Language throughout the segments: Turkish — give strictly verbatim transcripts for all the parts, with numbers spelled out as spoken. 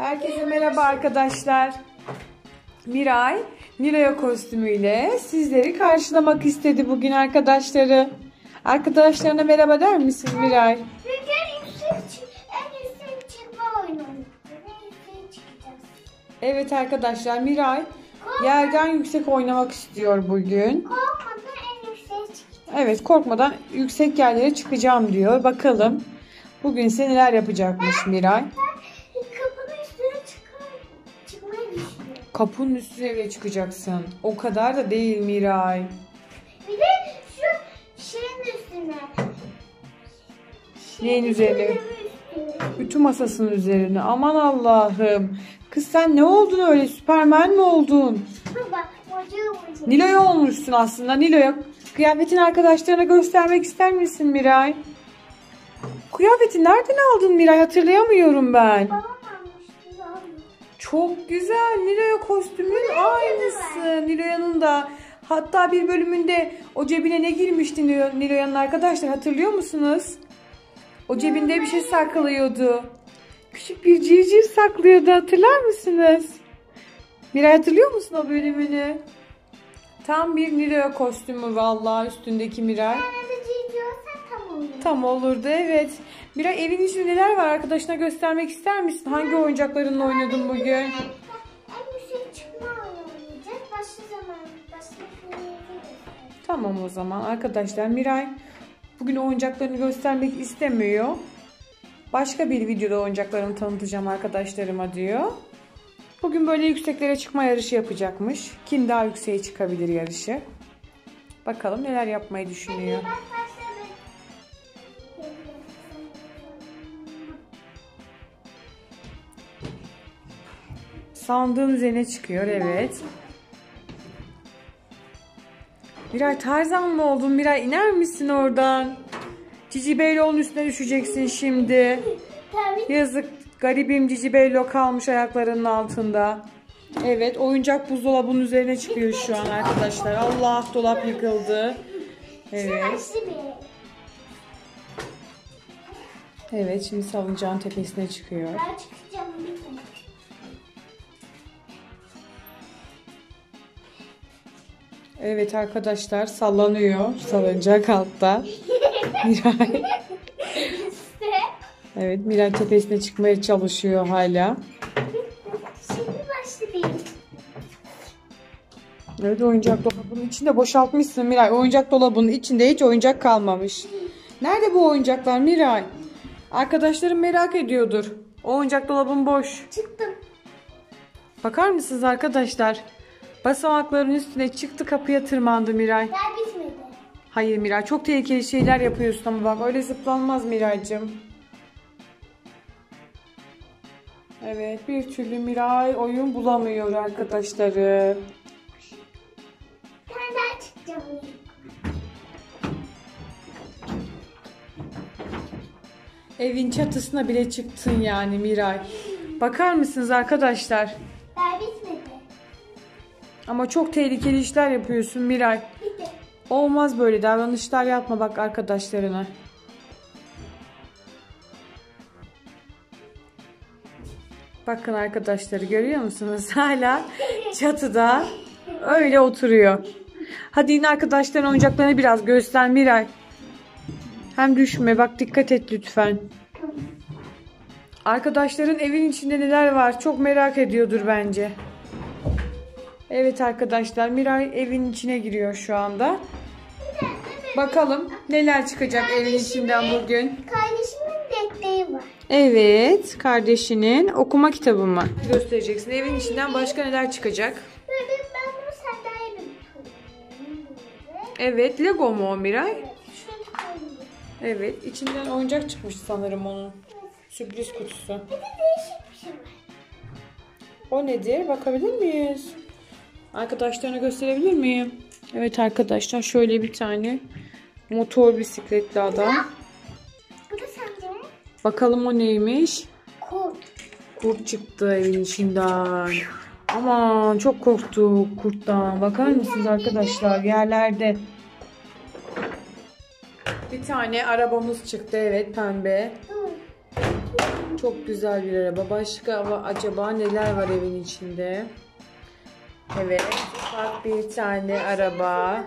Herkese merhaba arkadaşlar. Miray, Nilo'ya kostümüyle sizleri karşılamak istedi bugün arkadaşları. Arkadaşlarına merhaba der misin Miray? Bugün yüksek, en yüksek çıkma oyunu. En yüksek çıkacağız. Evet arkadaşlar, Miray yerden yüksek oynamak istiyor bugün. Korkmadan en yükseğe çıkacağız. Evet, korkmadan yüksek yerlere çıkacağım diyor. Bakalım bugün ise neler yapacakmış Miray. Kapının üstüne çıkar, çıkmayı düşünüyorum. Kapının üstüne bile çıkacaksın. O kadar da değil Miray. Bir de şu şeyin üstüne. Neyin üzerine? Üstüne. Ütü masasının üzerine. Aman Allah'ım. Kız sen ne oldun öyle? Süpermen mi oldun? Bak, mocu mocu. Nilo'ya olmuşsun aslında. Nilo'ya. Kıyafetini arkadaşlarına göstermek ister misin Miray? Kıyafeti nereden aldın Miray? Hatırlayamıyorum ben. Babam almıştı abi. Çok güzel. Nilo'ya kostümün aynısı. Nilo'yanın da. Hatta bir bölümünde o cebine ne girmişti Nilo'yanın arkadaşlar? Hatırlıyor musunuz? O cebinde bir şey saklıyordu. Küçük bir civciv saklıyordu. Hatırlar mısınız? Miray hatırlıyor musun o bölümünü? Tam bir Nilo'ya kostümü vallahi üstündeki Miray. Yani de cici olsa tam olur. Tam olurdu evet. Miray evin içinde neler var arkadaşına göstermek ister misin? Hangi oyuncaklarınla oynadın bugün? En yüksek çıkma oyunu oynayacağız. Başka zaman, başka bir yere göstereceğiz. Tamam o zaman arkadaşlar. Miray bugün oyuncaklarını göstermek istemiyor. Başka bir videoda oyuncaklarını tanıtacağım arkadaşlarıma diyor. Bugün böyle yükseklere çıkma yarışı yapacakmış. Kim daha yükseğe çıkabilir yarışı. Bakalım neler yapmayı düşünüyor. Bak başladı. Sandığın üzerine çıkıyor evet. Miray Tarzan mı oldun? Miray iner misin oradan? Cici Beylo'nun üstüne düşeceksin şimdi. Tabii. Yazık garibim Cici Beylo kalmış ayaklarının altında. Evet oyuncak buzdolabının üzerine çıkıyor şu an arkadaşlar. Allah dolap yıkıldı. Evet. Başlı bir. Evet şimdi salıncağın tepesine çıkıyor. Ben çıkacağım lütfen. Evet arkadaşlar sallanıyor salıncak altta. Miray. İşte. Evet Miray tepesine çıkmaya çalışıyor hala. Şimdi başlı bir. Evet oyuncak dolabının içinde boşaltmışsın Miray. Oyuncak dolabının içinde hiç oyuncak kalmamış. Nerede bu oyuncaklar Miray? Arkadaşlarım merak ediyordur. O oyuncak dolabın boş. Çıktım. Bakar mısınız arkadaşlar? Basamakların üstüne çıktı kapıya tırmandı Miray. Daha bitmedi. Hayır Miray çok tehlikeli şeyler yapıyorsun ama bak öyle zıplanmaz Miraycığım. Evet bir türlü Miray oyun bulamıyor arkadaşları. Bir tane daha çıkacağım. Evin çatısına bile çıktın yani Miray. Bakar mısınız arkadaşlar? Daha bitmedi. Ama çok tehlikeli işler yapıyorsun Miray. Bitti. Olmaz böyle davranışlar yapma bak arkadaşlarına. Bakın arkadaşları görüyor musunuz? Hala çatıda öyle oturuyor. Hadi yine arkadaşların oyuncaklarını biraz göster Miray. Hem düşme bak dikkat et lütfen. Arkadaşların evin içinde neler var çok merak ediyordur bence. Evet arkadaşlar Miray evin içine giriyor şu anda. Bakalım neler çıkacak evin içinden bugün. Kardeşimin defteği var. Evet kardeşinin okuma kitabı mı? Göstereceksin. Evin içinden başka neler çıkacak? Böyle ben bunu sandalye bir koyayım. Evet Lego mu o Miray? Evet, şunu koyayım. Evet içinden oyuncak çıkmış sanırım onun. Sürpriz kutusu. Bir de değişik bir şey var. O nedir? Bakabilir miyiz? Arkadaşlarına gösterebilir miyim? Evet arkadaşlar şöyle bir tane motor bisikletli adam. Bu da sence? Bakalım o neymiş? Kurt. Kurt çıktı evin içinden. Aman çok korktuk kurttan. Bakar mısınız arkadaşlar yerlerde. Bir tane arabamız çıktı evet pembe. Dur. Çok güzel bir araba. Başka acaba neler var evin içinde? Evet. Ufak bir tane araba.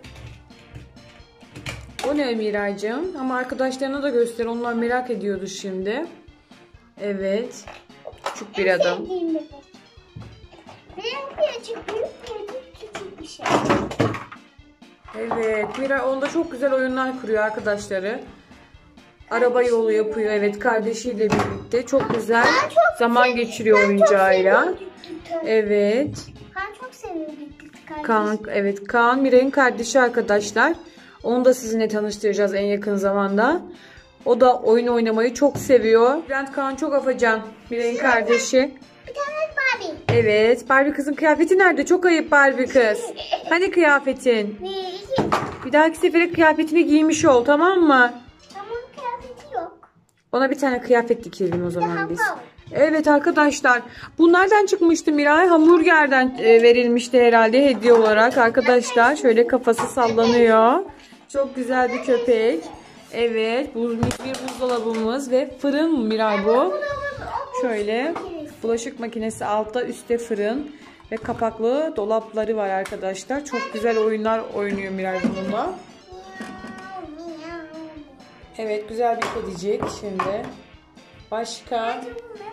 O ne Miraycığım? Ama arkadaşlarına da göster. Onlar merak ediyordu şimdi. Evet. Küçük bir adam. Küçük bir şey. Evet. Miray onda çok güzel oyunlar kuruyor arkadaşları. Araba yolu yapıyor. Evet, kardeşiyle birlikte. Çok güzel zaman geçiriyor oyuncağıyla. Evet. Kaan çok seviyor. Kaan, evet. Kaan Miray'ın kardeşi arkadaşlar. Onu da sizinle tanıştıracağız en yakın zamanda. O da oyun oynamayı çok seviyor. Bülent Kaan çok afacan. Miray'ın kardeşi. Bir tane Barbie. Evet. Barbie kızın kıyafeti nerede? Çok ayıp Barbie kız. Hani kıyafetin? Bir, iki. Bir dahaki sefere kıyafetini giymiş ol, tamam mı? Tamam, kıyafeti yok. Ona bir tane kıyafet dikelim o zaman biz. Tamam. Evet arkadaşlar. Bu nereden çıkmıştı Miray? Hamburgerden e, verilmişti herhalde hediye olarak. Arkadaşlar şöyle kafası sallanıyor. Çok güzel bir köpek. Evet. Buz, bir buzdolabımız ve fırın mı Miray bu? Şöyle bulaşık makinesi altta, üstte fırın ve kapaklı dolapları var arkadaşlar. Çok güzel oyunlar oynuyor Miray bununla. Evet, güzel bir kedicik şimdi. Başka?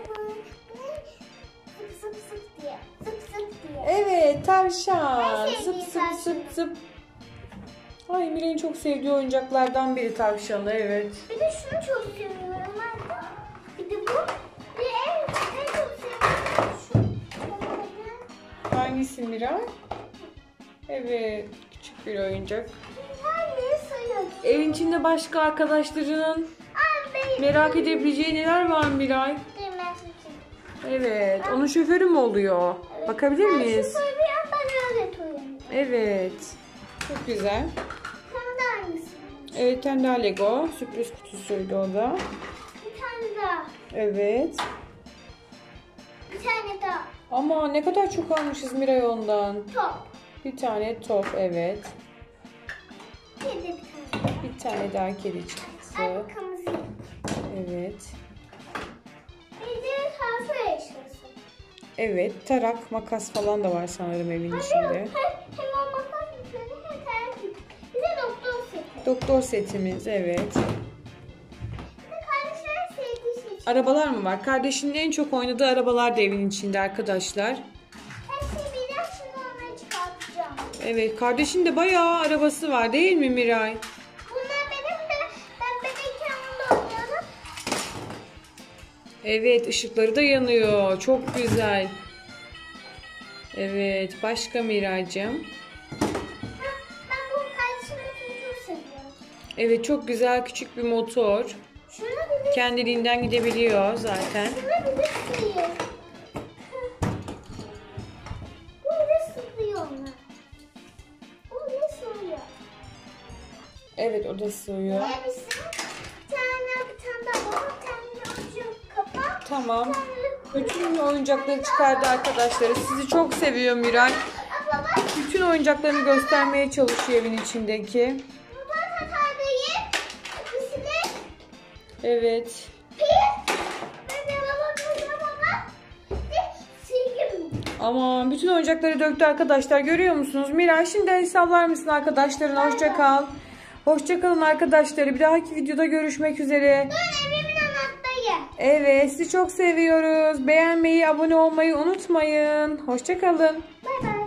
Zıp zıp zıp diye. Zıp zıp diye. Evet, tavşan. En Zıp sevdiğim zıp tavşan. zıp zıp. Ay, Miray'ın çok sevdiği oyuncaklardan biri tavşanı, evet. Bir de şunu çok seviyorum. Bir de bu. Bir de en, en çok sevdiğim şu. Hangisi Miray? Evet, küçük bir oyuncak. Her yeri sayıyor. Evin içinde başka arkadaşlarının merak edebileceği neler var Miray? Evet, onun şoförü mü oluyor? Bakabilir miyiz? Ben soruyorum, ben öyle soruyorum. Evet, çok güzel. Sen de hangisi? Evet, tane daha Lego. Sürpriz kutusuydu o da. Bir tane daha. Evet. Bir tane daha. Ama ne kadar çok almışız Miray ondan. Top. Bir tane top, evet. Bir de bir tane. Bir tane daha kedi çıktı. Ay, bu kırmızı. Evet. Bir de harfi eşyası. Evet, tarak, makas falan da var sanırım evin Hem, içinde. hem, hem o makas bir hem terk. Bir de doktor seti. Doktor setimiz, evet. Bir de kardeşler sevdiği şey. Arabalar mı var? Kardeşinin en çok oynadığı arabalar da evin içinde arkadaşlar. Her şeyi birden şimdi onları çıkartacağım. Evet, kardeşin de bayağı arabası var değil mi Miray? Bunlar benim de ben bebekken onunla oynuyordum. Evet, ışıkları da yanıyor. Çok güzel. Evet, başka Miraycığım? Ha, ben bu kardeşimi çok seviyorum. Evet, çok güzel küçük bir motor. Şuna bir de Kendiliğinden gidebiliyor zaten. şuna bir de sığıyor. Bu bir de sığıyor onlar. Bu bir de sığıyor. Evet, o da sığıyor. Hepsi bir tane bir tane daha baba, bir tane ucu kapak. Tamam. Bir tane de Bütün oyuncakları çıkardı arkadaşları. Sizi çok seviyor Miray. Abla bak, Bütün oyuncaklarını göstermeye çalışıyor evin içindeki. bu da tatardayı. Bisiklet. Evet. Pil. Ve de baba, burada baba. Bir de silgi. Aman, bütün oyuncakları döktü arkadaşlar. Görüyor musunuz? Miray, şimdi el sallar mısın arkadaşlarına? Hoşça kal. Hoşça kalın arkadaşları. Bir dahaki videoda görüşmek üzere. Dur, evimin anahtarı. Evet, sizi çok seviyoruz. Beğenmeyi, abone olmayı unutmayın. Hoşça kalın. Bay bay.